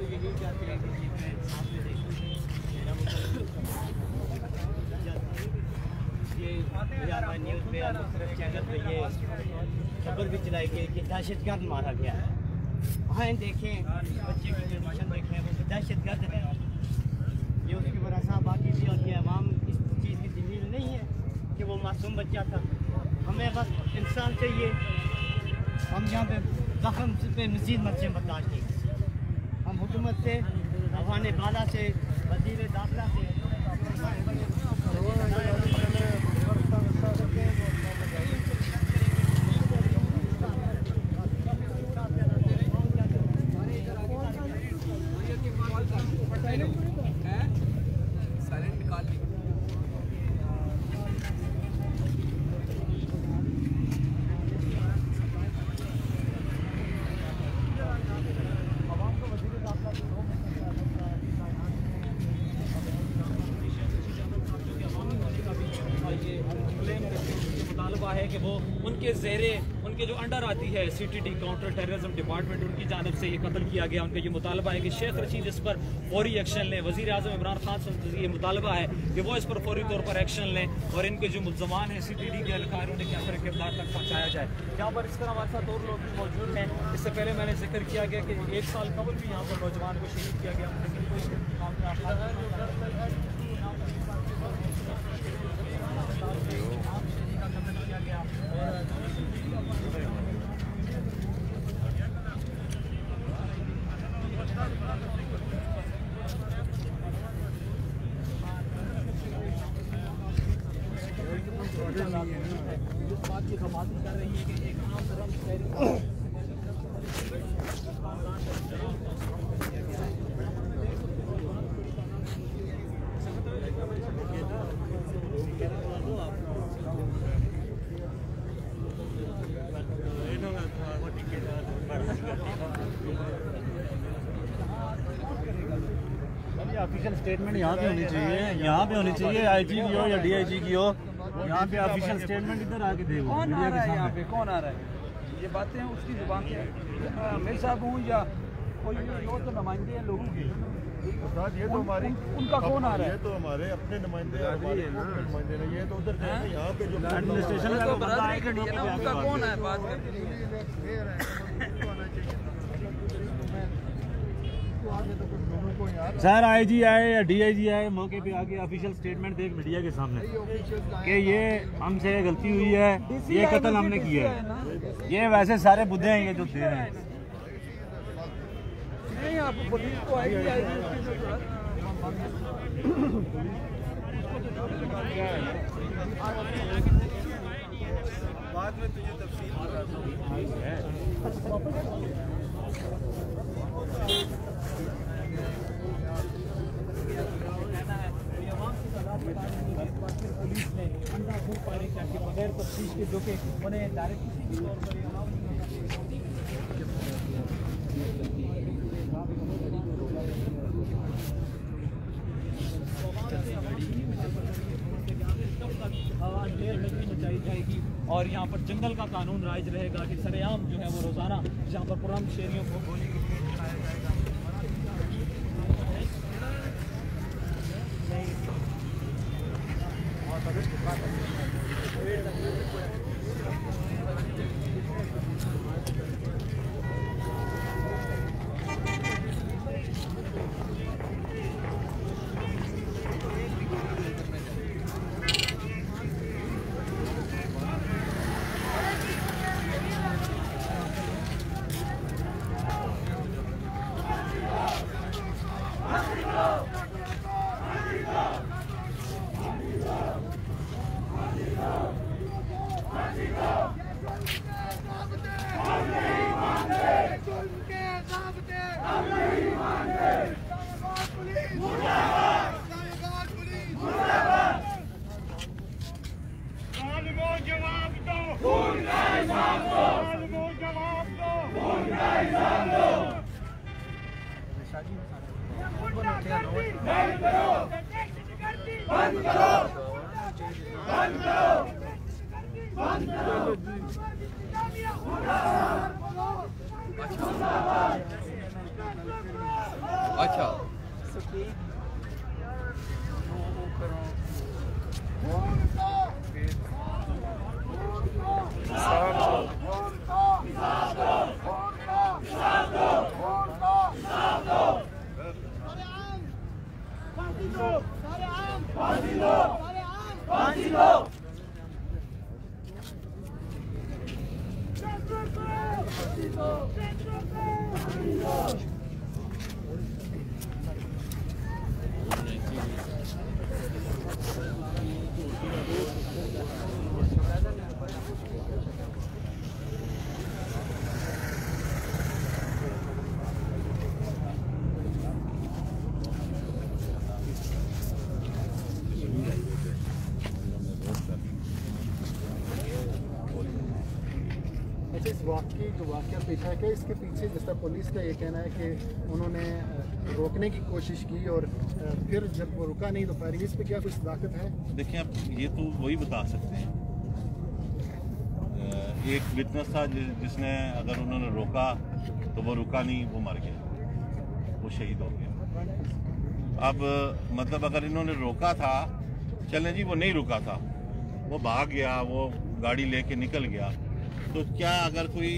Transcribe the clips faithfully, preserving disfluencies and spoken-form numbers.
यही चाहते हैं कि सामने ये न्यूज़ पे मुख्तलिफ चैनल पे ये खबर भी चलाई गई कि दहशतगर्द मारा गया है। वहाँ देखें बच्चे की कंडीशन देखें, वो दहशतगर्द है। ये उसकी वजह से बाकी भी और ये अवाम इस चीज़ की जमीन नहीं है कि वो मासूम बच्चा था। हमें बस इंसान चाहिए। हम यहाँ पे जख्म पे मज़ीद मर्चें बर्दाश्त की। हम हुकूमत से, अवान बाला से, वज़ीर दाखिला से है कि वो उनके ज़ेरे उनके जो अंडर आती है C T D counter terrorism department, उनकी जानब से ये कत्ल किया गया। उनका ये मुतालबा है कि शेख रशीद इस पर फौरी एक्शन लें। वज़ीर आज़म इमरान खान से ये मुतालबा है कि वो इस पर फौरी तौर पर एक्शन लें और इनके जो मुल्ज़मान हैं सी टी डी के एहलकार उन्हें क्या करे किरदार तक पहुँचाया जाए। यहाँ पर इस तरह हमारे साथ और लोग भी मौजूद हैं। इससे पहले मैंने जिक्र किया गया कि एक साल कबल भी यहाँ पर नौजवान को शहीद किया गया, लेकिन कोई बात की खबाती कर रही है कि एक आम धर्म ऑफिशियल स्टेटमेंट यहाँ पे होनी चाहिए, यहाँ पे होनी चाहिए, आईजी की हो या डीआईजी की हो, यहाँ पे ऑफिशियल स्टेटमेंट इधर आके दे। कौन आ रहा है यहाँ पे, कौन आ रहा है? ये बातें उसकी जुबान से मेरे साहब हूँ या कोई और तो नुमाइंदे हैं लोगों के, ये तो हमारी उनका कौन आ रहा है? ये तो हमारे अपने नुमाइंदे नुमाइंदे नहीं, ये तो उधर यहाँ पे जो एडमिनिस्ट्रेशन तो बरादरी खड़ी है ना, उनका कौन है बात करने के लिए? सर आईजी आए या डीआईजी आए मौके पे आके ऑफिशियल स्टेटमेंट दे मीडिया के सामने कि ये हमसे गलती हुई है, ये कत्ल हमने किया है। ये वैसे सारे बुद्धे हैं ये जो दे रहे हैं। नहीं आप पुलिस को आएगी आएगी बाद में तुझे तफसील पुलिस ने अंधाधुंध फायरिंग करके बगैर तफ्तीश के जो कि उन्हें डायरेक्ट किसी तौर पर मचाई जाएगी और यहाँ पर जंगल का कानून राज रहेगा कि सरेआम जो है वो रोजाना जहाँ पर पुरान शहरियों को गोली की चलाया जाएगा। अच्छा अच्छा, इस वाक़े जो वाक़या पेश आया क्या इसके पीछे जिस तरह पुलिस का ये कहना है कि उन्होंने रोकने की कोशिश की और फिर जब वो रुका नहीं तो फायरिंग, इस पे क्या कुछ सदाकत है? देखिए अब ये तो वही बता सकते हैं। एक विटनेस था जिसने अगर उन्होंने रोका तो वो रुका नहीं, वो मर गया, वो शहीद हो गया। अब मतलब अगर इन्होंने रोका था, चलें जी वो नहीं रुका था, वो भाग गया, वो गाड़ी लेके निकल गया, तो क्या अगर कोई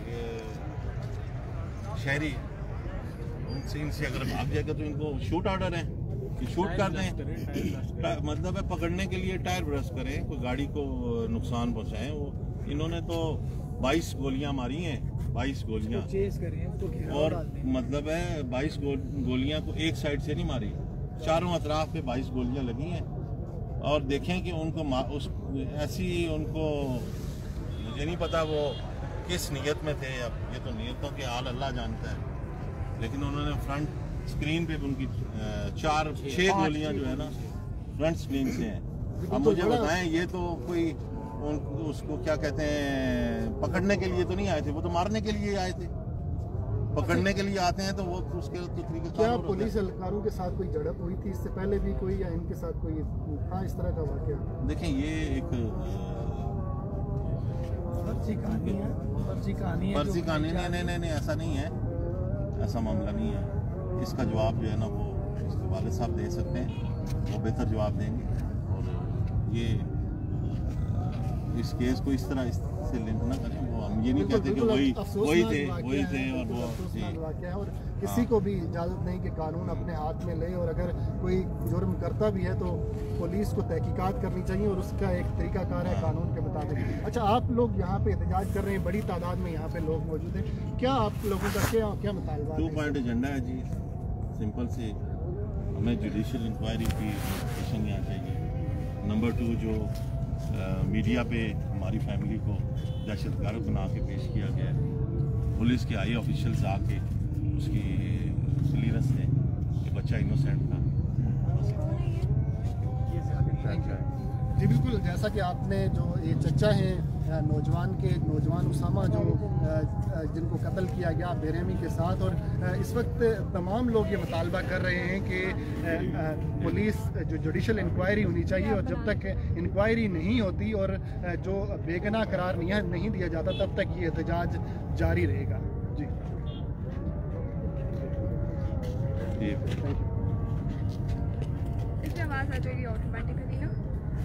शहरी उनसे इनसे अगर भाग जाएगा तो इनको शूट ऑर्डर है कि शूट कर दें, मतलब है पकड़ने के लिए टायर ब्रश करें, कोई गाड़ी को नुकसान पहुंचाएं। वो इन्होंने तो बाईस गोलियां मारी हैं, बाईस गोलियां, और मतलब है बाईस गो, गोलियां को एक साइड से नहीं मारी, चारों अतराफ पे बाईस गोलियां लगी हैं। और देखें कि उनको उस ऐसी उनको मुझे नहीं पता वो किस नीयत में थे, अब ये तो नीयतों के हाल अल्लाह जानता है, लेकिन उन्होंने फ्रंट स्क्रीन पे उनकी चार छह गोलियां जो है ना फ्रंट स्क्रीन से हैं। अब मुझे बताएं ये तो कोई उन, उसको क्या कहते हैं पकड़ने के लिए तो नहीं आए थे, वो तो मारने के लिए आए थे। पकड़ने के लिए आते हैं तो वो उसके तो तरीके क्या पुलिस एहलकारों के साथ कोई झड़प हुई थी इससे पहले भी कोई, या इनके साथ कोई था इस तरह का वाकया? देखें ये एक फर्जी कहानी है, फर्जी कहानी है, फर्जी कहानी नहीं, नहीं नहीं नहीं ऐसा नहीं है, ऐसा मामला नहीं है। इसका जवाब जो है ना वो इसके वालिद साहब दे सकते हैं, वो बेहतर जवाब देंगे। और ये इस केस को इस तरह इससे लिंक ना करें, वो हम ये नहीं कहते कि वही वही थे वही थे और वो वाकया है। और किसी को भी इजाज़त नहीं कि कानून अपने हाथ में ले, और अगर कोई जुर्म करता भी है तो पुलिस को तहकीकात करनी चाहिए और उसका एक तरीकाकार है कानून के मुताबिक। अच्छा, आप लोग यहाँ पे एहतजाज कर रहे हैं, बड़ी तादाद में यहाँ पे लोग मौजूद हैं, क्या आप लोगों का क्या क्या मुतालबा है? टू पॉइंट एजेंडा है जी, सिंपल से हमें जुडिशल इंक्वायरी की नोटिफिकेशन यहाँ चाहिए। नंबर टू, जो आ, मीडिया पे हमारी फैमिली को दहशतगर्द बना के पेश किया गया है, पुलिस के आई ऑफिशियल्स आके उसकी क्लियरेंस दें कि बच्चा इनोसेंट था। जी बिल्कुल, जैसा कि आपने जो ये चर्चा है नौजवान के नौजवान उसामा जो जिनको कत्ल किया गया बेरहमी के साथ, और इस वक्त तमाम लोग ये मुतालबा कर रहे हैं कि पुलिस जो जुडिशल इंक्वायरी होनी चाहिए, और जब तक इंक्वायरी नहीं होती और जो बेगुनाह करार नहीं नहीं दिया जाता तब तक ये एहतजाज जारी रहेगा। जी इसमें आवाज़ आ जाएगी ऑटोमेटिकली ना।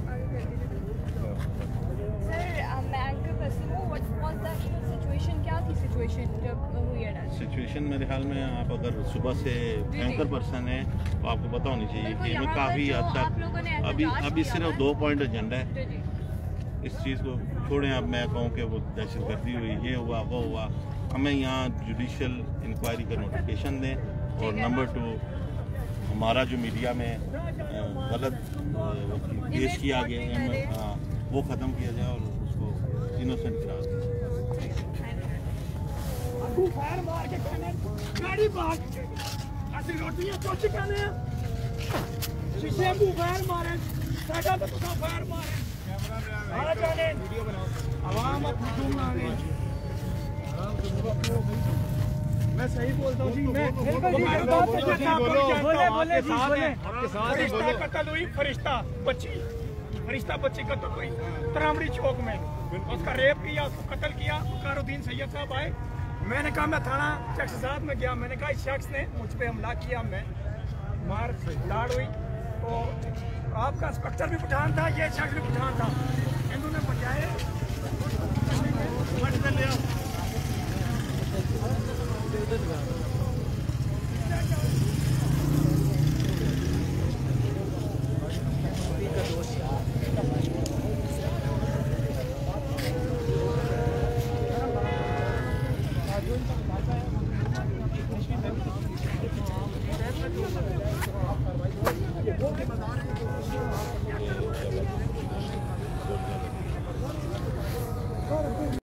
सर मैं एंकर पर्सन हूँ, व्हाट वाज द सिचुएशन, क्या थी सिचुएशन जब हुई है? सिचुएशन मेरे ख्याल में आप अगर सुबह से एंकर पर्सन है तो आपको पता होनी चाहिए कि मैं काफ़ी हद तक अभी अभी सिर्फ दो पॉइंट एजेंडा है। इस चीज़ को छोड़ें, अब मैं कहूँ कि वो दहशतगर्दी हुई, ये हुआ वो हुआ, हमें यहाँ जुडिशल इंक्वायरी का नोटिफिकेशन दें। और नंबर टू, हमारा जो मीडिया में गलत पेश किया गया है हाँ वो ख़त्म किया जाए और उसको इनोसेंट करार दें। मैं सही बोलता हूँ जी, मैं फरिश्ता कत्ल हुई, फरिश्ता बच्ची फरिश्ता बच्ची कत्ल हुई तरामड़ी चौक में, उसका रेप किया, उसको कत्ल किया। वकारुद्दीन सैयद साहब आए, मैंने कहा मैं थाना शख्स साहब में गया, मैंने कहा इस शख्स ने मुझ पर हमला किया, मैं मार दाड़ हुई। तो आपका इंस्पेक्टर भी पठान था, ये शख्स भी पठान था, इन्होंने बचाए